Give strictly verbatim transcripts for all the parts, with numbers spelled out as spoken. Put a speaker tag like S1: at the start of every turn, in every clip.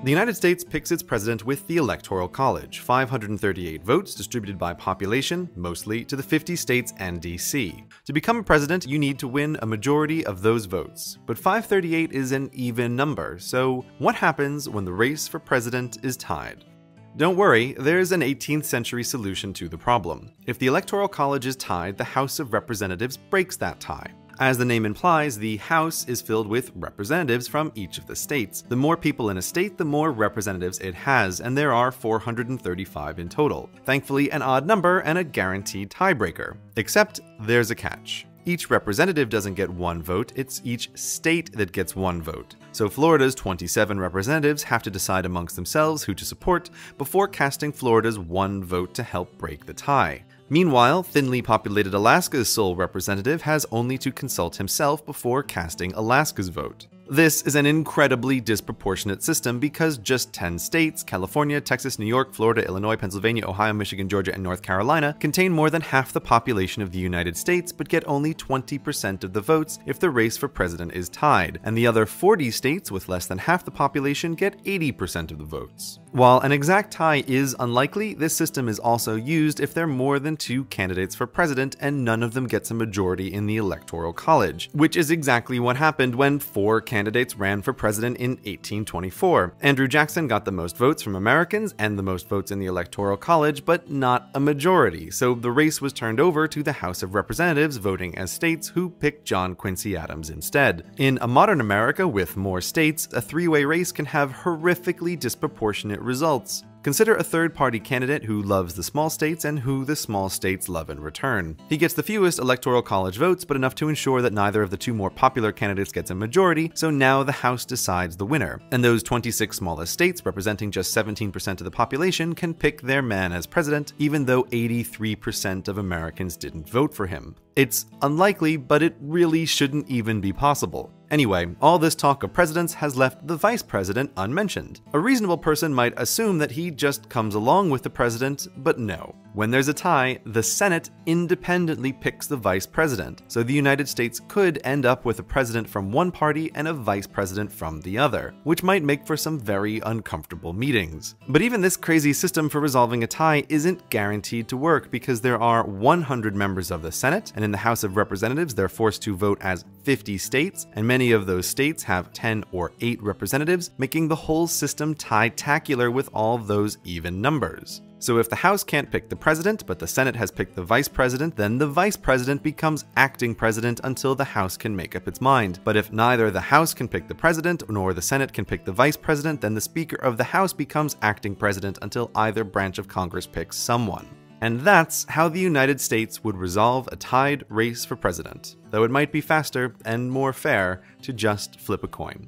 S1: The United States picks its president with the Electoral College, five hundred thirty-eight votes distributed by population, mostly to the fifty states and D C. To become a president, you need to win a majority of those votes, but five hundred thirty-eight is an even number, so what happens when the race for president is tied? Don't worry, there's an eighteenth century solution to the problem. If the Electoral College is tied, the House of Representatives breaks that tie. As the name implies, the House is filled with representatives from each of the states. The more people in a state, the more representatives it has, and there are four hundred thirty-five in total. Thankfully, an odd number and a guaranteed tiebreaker. Except, there's a catch. Each representative doesn't get one vote, it's each state that gets one vote. So Florida's twenty-seven representatives have to decide amongst themselves who to support before casting Florida's one vote to help break the tie. Meanwhile, thinly populated Alaska's sole representative has only to consult himself before casting Alaska's vote. This is an incredibly disproportionate system because just ten states, California, Texas, New York, Florida, Illinois, Pennsylvania, Ohio, Michigan, Georgia, and North Carolina, contain more than half the population of the United States but get only twenty percent of the votes if the race for president is tied, and the other forty states with less than half the population get eighty percent of the votes. While an exact tie is unlikely, this system is also used if there are more than two candidates for president and none of them gets a majority in the Electoral College, which is exactly what happened when four candidates ran for president in eighteen twenty-four. Andrew Jackson got the most votes from Americans and the most votes in the Electoral College, but not a majority, so the race was turned over to the House of Representatives voting as states, who picked John Quincy Adams instead. In a modern America with more states, a three-way race can have horrifically disproportionate results. Consider a third-party candidate who loves the small states and who the small states love in return. He gets the fewest Electoral College votes, but enough to ensure that neither of the two more popular candidates gets a majority, so now the House decides the winner. And those twenty-six smallest states, representing just seventeen percent of the population, can pick their man as president, even though eighty-three percent of Americans didn't vote for him. It's unlikely, but it really shouldn't even be possible. Anyway, all this talk of presidents has left the vice president unmentioned. A reasonable person might assume that he just comes along with the president, but no. When there's a tie, the Senate independently picks the vice president, so the United States could end up with a president from one party and a vice president from the other, which might make for some very uncomfortable meetings. But even this crazy system for resolving a tie isn't guaranteed to work because there are one hundred members of the Senate, and in the House of Representatives they're forced to vote as fifty states, and many of those states have ten or eight representatives, making the whole system tie-tacular with all those even numbers. So if the House can't pick the president, but the Senate has picked the vice president, then the vice president becomes acting president until the House can make up its mind. But if neither the House can pick the president nor the Senate can pick the vice president, then the Speaker of the House becomes acting president until either branch of Congress picks someone. And that's how the United States would resolve a tied race for president, though it might be faster and more fair to just flip a coin.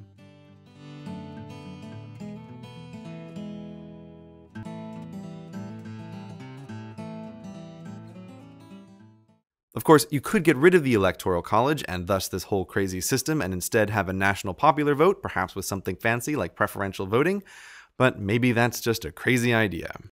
S1: Of course, you could get rid of the Electoral College and thus this whole crazy system and instead have a national popular vote, perhaps with something fancy like preferential voting, but maybe that's just a crazy idea.